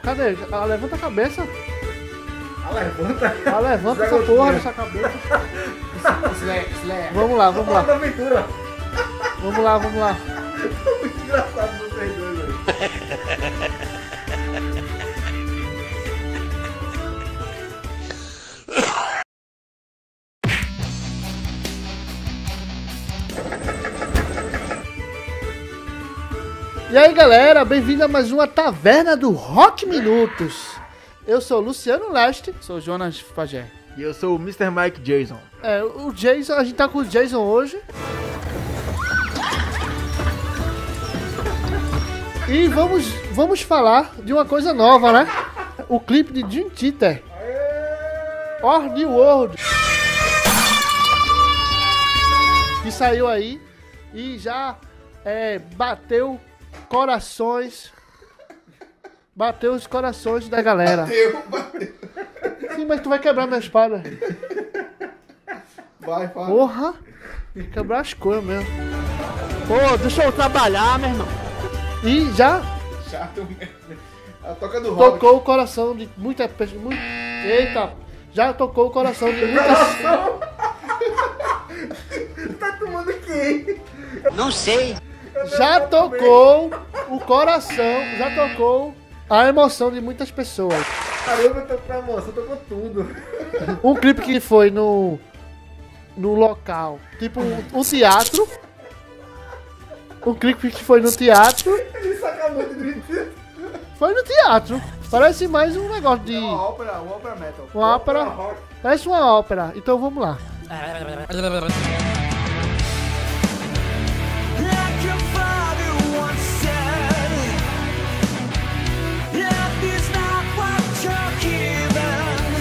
Cadê? Levanta a cabeça. Levanta. Levanta essa porra dessa cabeça. Vamos lá. Vamos da aventura. Vamos lá. Muito engraçado vocês dois, velho. E aí galera, bem-vindo a mais uma Taverna do Rock Minutos. Eu sou o Luciano Leste. Sou Jonas Pajé. E eu sou o Mr. Mike Jason. O Jason, a gente tá com o Jason hoje. E vamos falar de uma coisa nova, né? O clipe de Dream Theater. Or New World. Que saiu aí e já bateu os corações da galera. Bateu. Sim, mas tu vai quebrar minha espada. Vai, fala. Porra! Quebrar as coisas mesmo. Pô, deixa eu trabalhar, meu irmão. E já Chato mesmo. A toca do rock. tocou o coração de muita pessoa. Eita! Já tocou o coração de muitas. Tá tomando quem? Não sei. Já tocou o coração, já tocou a emoção de muitas pessoas. Caramba, eu tô com a emoção, tô com tudo. Um clipe que foi no local, tipo um teatro. Um clipe que foi no teatro. Ele saca muito de Dream Theater. Foi no teatro. Parece mais um negócio de. Uma ópera metal. Uma ópera. rock. Parece uma ópera. Então vamos lá. Like your father once said, life is not what you're given,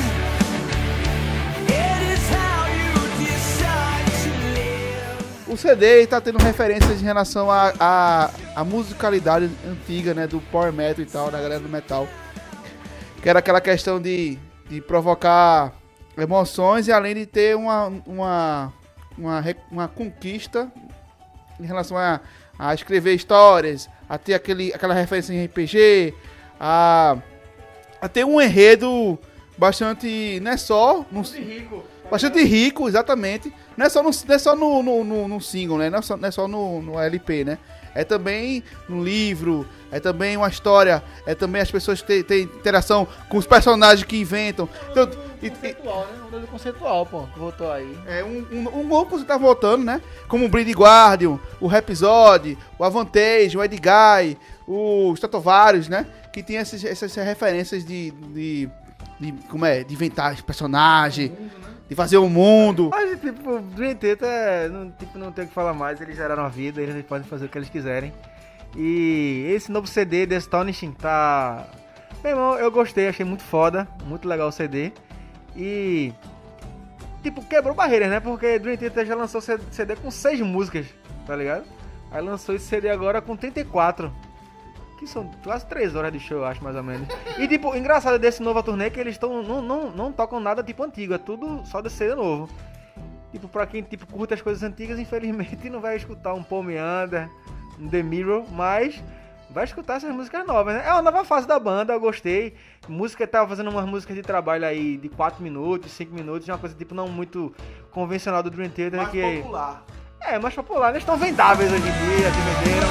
it is how you decide to live. O CD tá tendo referências em relação à musicalidade antiga, né? Do power metal e tal, da galera do metal. Que era aquela questão de provocar emoções e além de ter uma conquista em relação a escrever histórias, a ter aquela referência em RPG, a ter um enredo bastante, não é só bastante rico, exatamente. Não é só no single, né? Não é só no LP, né? É também no livro, é também uma história, é também as pessoas terem interação com os personagens que inventam. Então, Conceitual, né? Um dedo conceitual, pô, que voltou aí. é um grupo que você tá voltando, né? Como o Blind Guardian, o Rhapsody, o Avantage, o Edguy, o Stratovarius, né? Que tem essas referências de inventar personagem, de fazer o mundo. Mas, tipo, Dream Theater, não tem o que falar mais. Eles geraram a vida, eles podem fazer o que eles quiserem. E esse novo CD, The Astonishing, tá... Meu irmão, eu gostei, achei muito foda, muito legal o CD. E... tipo, quebrou barreiras, né? Porque Dream Theater já lançou CD com 6 músicas, tá ligado? Aí lançou esse CD agora com 34. Que são quase 3 horas de show, eu acho, mais ou menos. E, tipo, o engraçado desse novo turnê é que eles não tocam nada, tipo, antigo. É tudo só desse CD novo. Tipo, pra quem, tipo, curte as coisas antigas, infelizmente não vai escutar um Paul Meander, um The Mirror, mas vai escutar essas músicas novas, né? É uma nova fase da banda, eu gostei. Música, tava fazendo umas músicas de trabalho aí de 4 minutos, 5 minutos, uma coisa, tipo, não muito convencional do Dream Theater. Mais que popular. É, mais popular. Eles estão vendáveis hoje em dia, se venderam.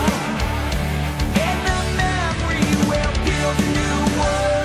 In the memory we'll build a new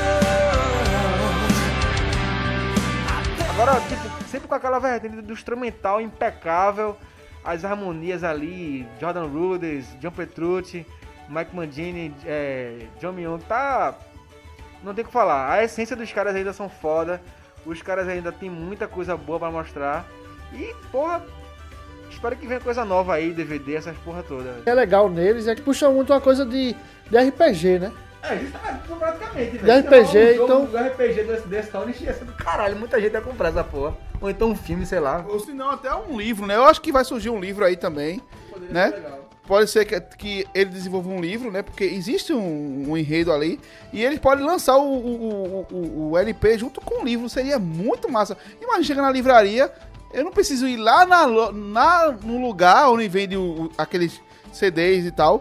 world. Agora, tipo, sempre com aquela vertente do instrumental impecável, as harmonias ali, Jordan Rudess, John Petrucci, Mike Mangini, John Myung, tá... Não tem o que falar, a essência dos caras ainda são foda, os caras ainda tem muita coisa boa pra mostrar, e, porra, espero que venha coisa nova aí, DVD, essas porra toda. O que é legal neles é que puxa muito uma coisa de RPG, né? Praticamente, De RPG, então... O RPG desse tal, ia ser do caralho, muita gente ia comprar essa porra. Ou então um filme, sei lá. Ou se não, até um livro, né? Eu acho que vai surgir um livro aí também, né? Pode ser que ele desenvolva um livro, né? Porque existe um enredo ali. E ele pode lançar o LP junto com o livro. Seria muito massa. Imagina chegar na livraria. Eu não preciso ir lá no lugar onde vende aqueles CDs e tal.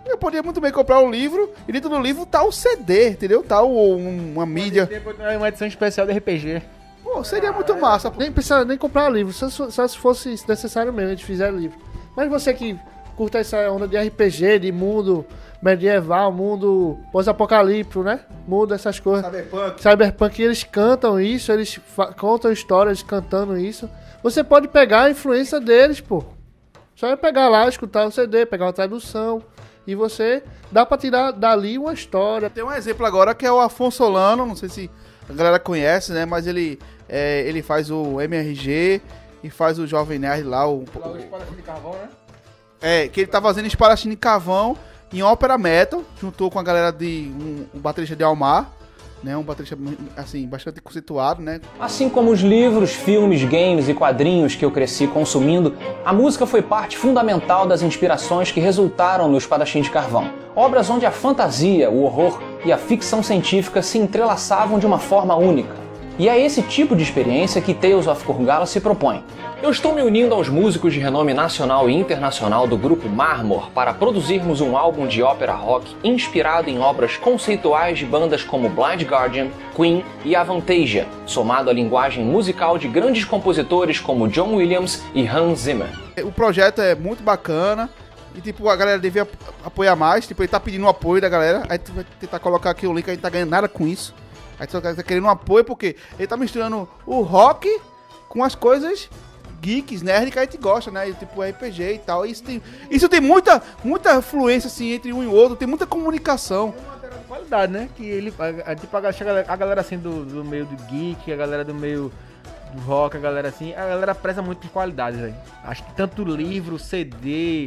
Eu poderia muito bem comprar um livro e dentro do livro tá o CD, entendeu? Tá uma mídia. Uma edição especial de RPG. Pô, seria muito massa. Nem precisa nem comprar livro, só se fosse necessário mesmo, a gente fizer livro. Mas você que curta essa onda de RPG, de mundo medieval, mundo pós-apocalíptico, né? Mundo, essas coisas. Cyberpunk, eles cantam isso, eles contam histórias cantando isso. Você pode pegar a influência deles, pô. Só é pegar lá, escutar o CD, pegar uma tradução. E você dá pra tirar dali uma história. Tem um exemplo agora que é o Afonso Solano, não sei se a galera conhece, né? Mas ele faz o MRG e faz o Jovem Nerd lá, o Espadachim de Carvão, né? que ele tá fazendo Espadachim de Carvão em ópera metal, juntou com a galera de um baterista de Almar, né? Um baterista, assim, bastante conceituado, né? Assim como os livros, filmes, games e quadrinhos que eu cresci consumindo, a música foi parte fundamental das inspirações que resultaram no Espadachim de Carvão. Obras onde a fantasia, o horror e a ficção científica se entrelaçavam de uma forma única. E é esse tipo de experiência que Tales of Kurgala se propõe. Eu estou me unindo aos músicos de renome nacional e internacional do grupo Marmor para produzirmos um álbum de ópera rock inspirado em obras conceituais de bandas como Blind Guardian, Queen e Avantasia, somado à linguagem musical de grandes compositores como John Williams e Hans Zimmer. O projeto é muito bacana e, tipo, a galera devia apoiar mais. Tipo, ele tá pedindo o apoio da galera, aí tu vai tentar colocar aqui o link, a gente tá ganhando nada com isso. Aí tu tá querendo um apoio porque ele tá misturando o rock com as coisas geeks, nerd que a gente gosta, né? Tipo RPG e tal. Isso tem muita fluência assim entre um e o outro, tem muita comunicação. Qualidade, né? Que ele, tipo, a galera assim do meio do geek, a galera do meio do rock, a galera assim, a galera preza muito por qualidade, velho. Acho que tanto livro, CD,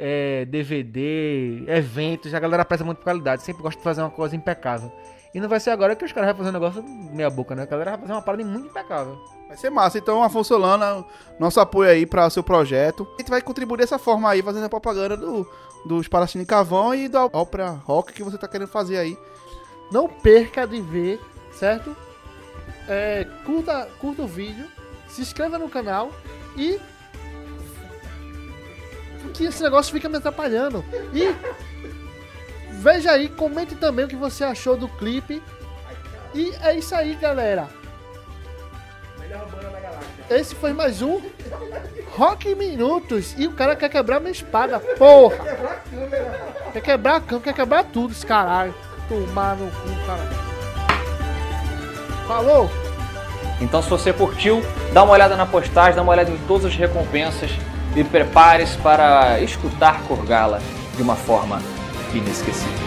DVD, eventos, a galera preza muito por qualidade. Sempre gosta de fazer uma coisa impecável. E não vai ser agora que os caras vão fazer um negócio meia boca, né? A galera vai fazer uma parada muito impecável. Vai ser massa. Então, Afonso Solano, nosso apoio aí para o seu projeto. A gente vai contribuir dessa forma aí, fazendo a propaganda do Espadachim de Carvão e da ópera rock que você tá querendo fazer aí. Não perca de ver, certo? Curta o vídeo, se inscreva no canal e... porque esse negócio fica me atrapalhando. E... veja aí, comente também o que você achou do clipe. E é isso aí, galera. Esse foi mais um Rock Minutos. E o cara quer quebrar minha espada, porra. Quer quebrar a câmera, quer quebrar tudo, esse caralho. Tomar no cu, caralho. Falou! Então, se você curtiu, dá uma olhada na postagem, dá uma olhada em todas as recompensas e prepare-se para escutar Kurgala de uma forma inesquecível.